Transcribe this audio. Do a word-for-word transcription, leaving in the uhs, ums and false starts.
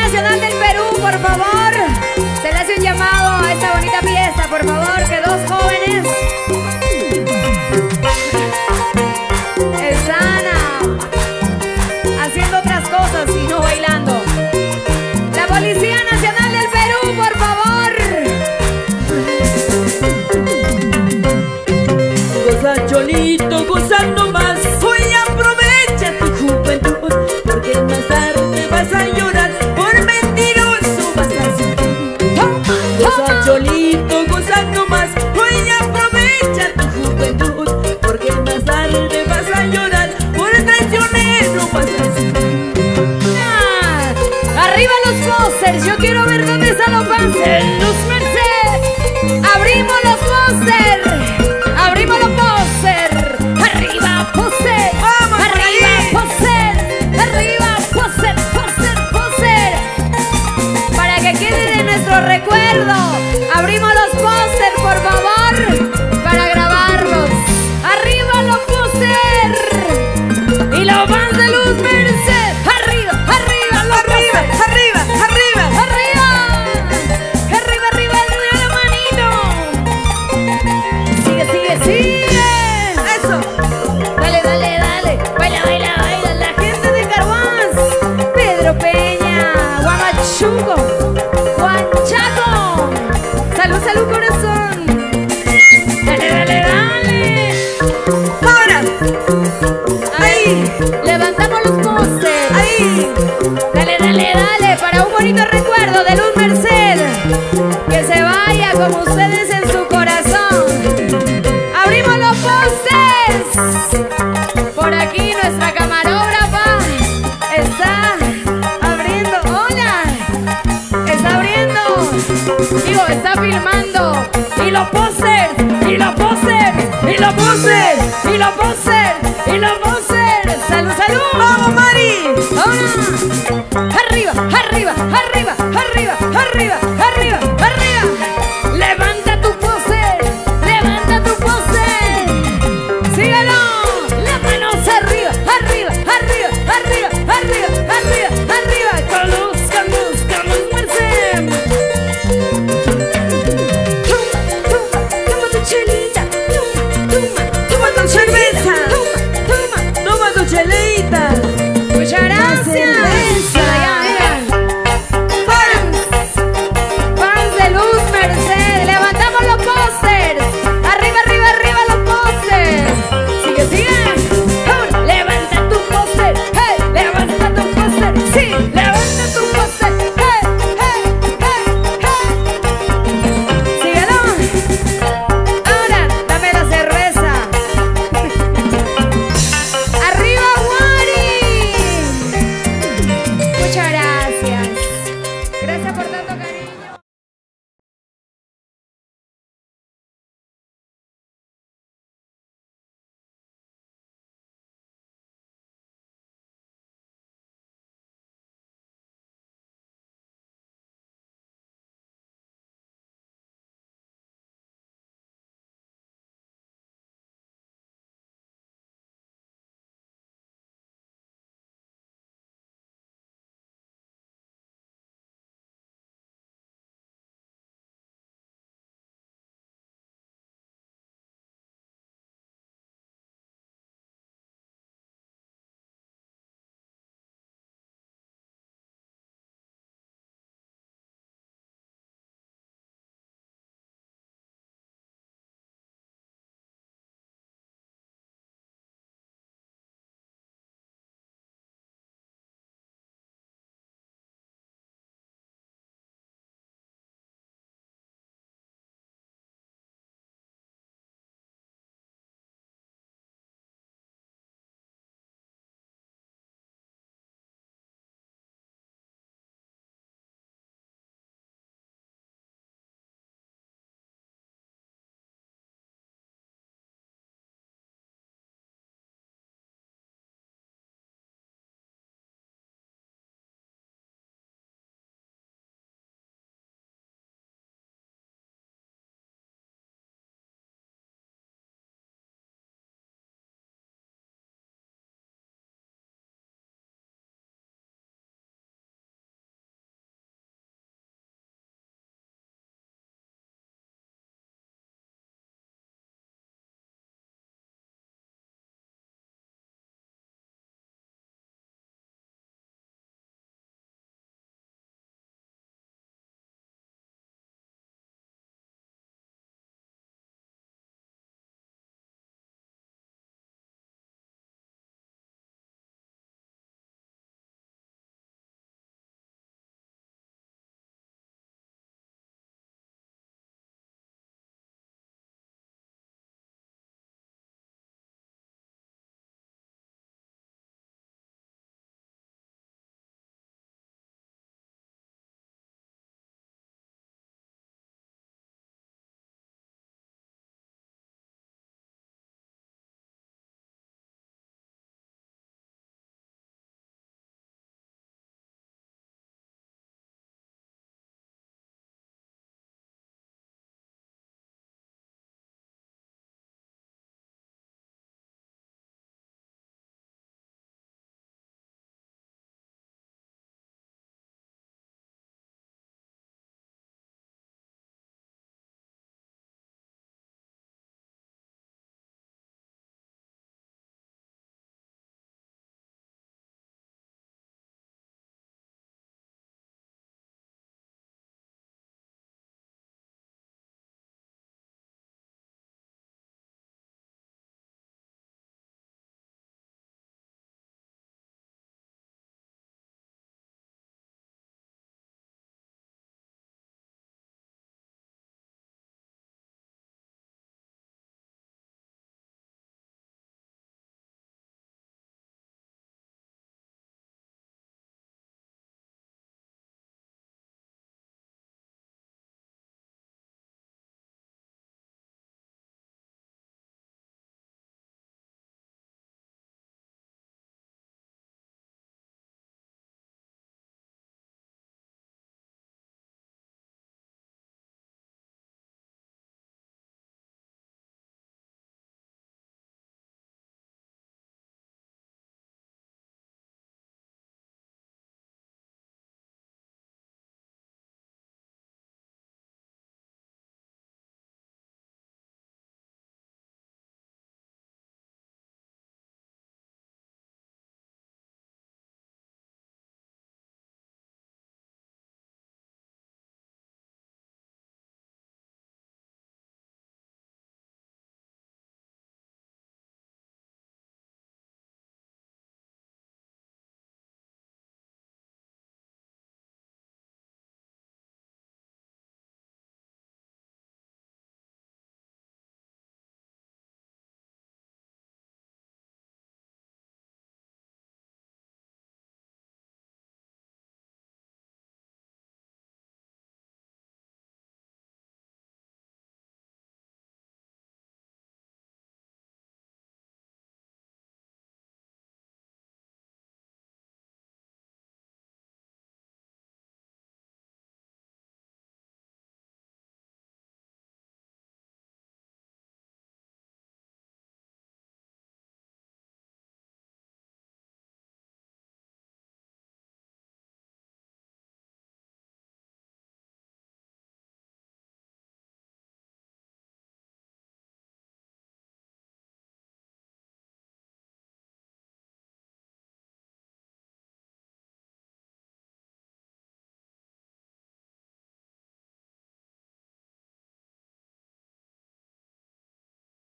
Nacional del Perú, por favor, se le hace un llamado a esta bonita fiesta, por favor, que dos jóvenes están ah, haciendo otras cosas y no bailando. La Policía Nacional del Perú, por favor. Goza cholito, gozando más. Hoy aprovecha tu juventud, porque más tarde vas a llorar. Por mentiroso vas a sufrir. Goza cholito, gozando más. Hoy aprovecha tu juventud, porque más tarde vas a llorar. Por traicionero vas a sufrir. Ah, arriba los pósters, yo quiero ver dónde están los pósters. Luz Merced, abrimos los pósters, abrimos los pósters. Arriba póster, Vamos, arriba póster, arriba póster, póster, póster. Para que quede de nuestro recuerdo, abrimos los pósters, por favor, para grabarlos. Arriba los pósters y los fans de Luz Merced. Arriba, arriba, los Arriba, pósters. arriba, arriba. ¡Arriba! ¡Arriba, arriba, arriba la manito! ¡Sigue, sigue, sigue! Eso. Dale, dale, dale. Baila, baila, baila. La gente de Carhuaz. Pedro Peña. Guamachuco. Huanchaco. Salud, salud, corazón. Dale, dale, dale. Ahora. Ahí. Levantamos los postes. Ahí. Dale, dale, dale. Para un bonito recuerdo de Luz Merced. Que se vaya como ustedes en su corazón. Abrimos los postes. Por aquí nuestra camarógrafa está abriendo. ¡Hola! Está abriendo. Digo, está filmando. Y los pósters, y los pósters, y los pósters, y los pósters, y los pósters. ¡Salud, salud! Vamos, Mari. ¡Hola!